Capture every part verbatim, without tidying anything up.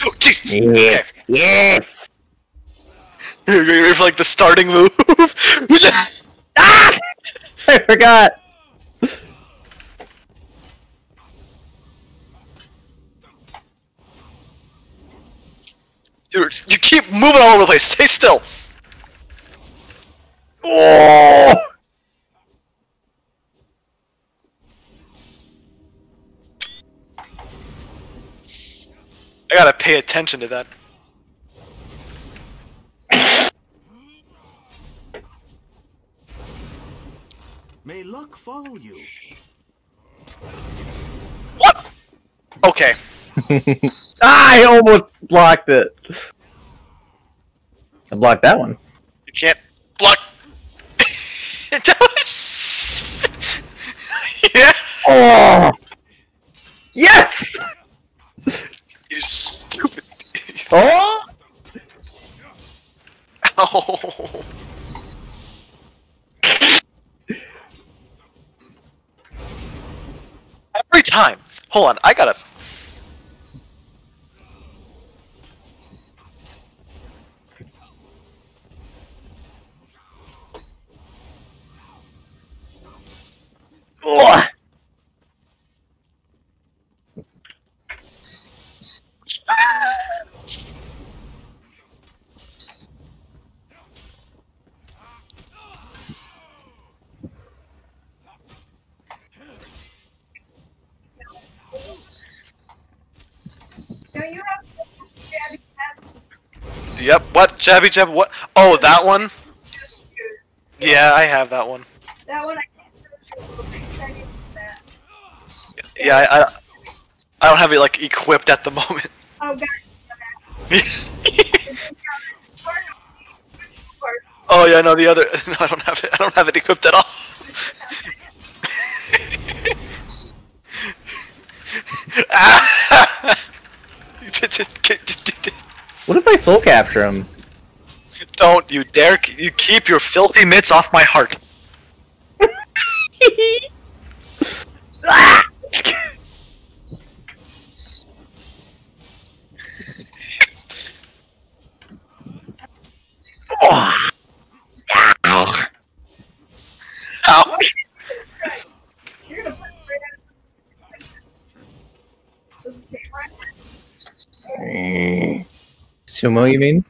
Jeez. Yes. Okay. Yes. You're ready for like the starting move. Ah! I forgot. Dude, you keep moving all over the place. Stay still. Oh! I gotta pay attention to that. May luck follow you. What? Okay. I almost blocked it. I blocked that one. You can't block. Yeah. Oh! Yes! You stupid. Oh! Ow. Every time. Hold on, I gotta. Oh! Yep. What? Jabby jab. What? Oh, that one. Yeah, I have that one. That one I can't do that. Yeah, I, I. I don't have it like equipped at the moment. Oh god. Oh yeah, no, the other. No, I don't have it. I don't have it equipped at all. What if I soul capture him? Don't you dare! You keep your filthy mitts off my heart. Ah! Oh. Ow. Ow. You're gonna put it right out. Does it say right? Mm. Sumo, you mean?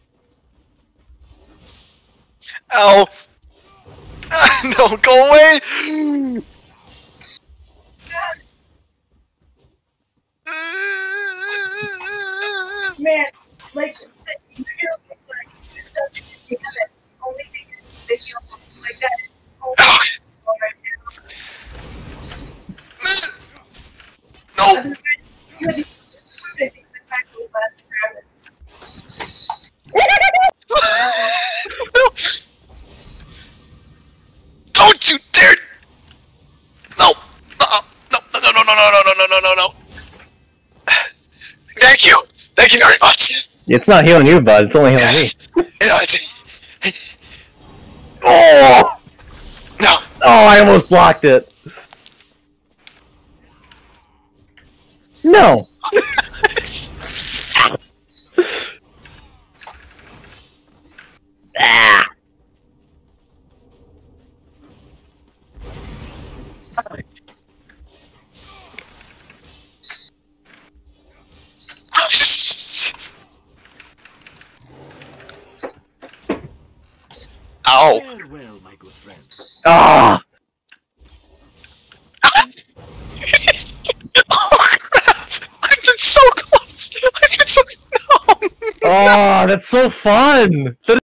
Ow. No, go away. Man, like, you feel like you have it. Only thing is, they feel like that. Oh, right now. No. You had to I think this back will last forever. Don't you dare! No! Uh, no! No! No! No! No! No! No! No! No! No! No! Thank you! Thank you very much! It's not healing you, bud. It's only healing Yes. me. You know, it's- Oh! No! Oh, I almost blocked it. No. Ah. Ow! Farewell, my good friend. Ah. Oh crap! I've been so close! I've been so... No! Oh, that's so fun.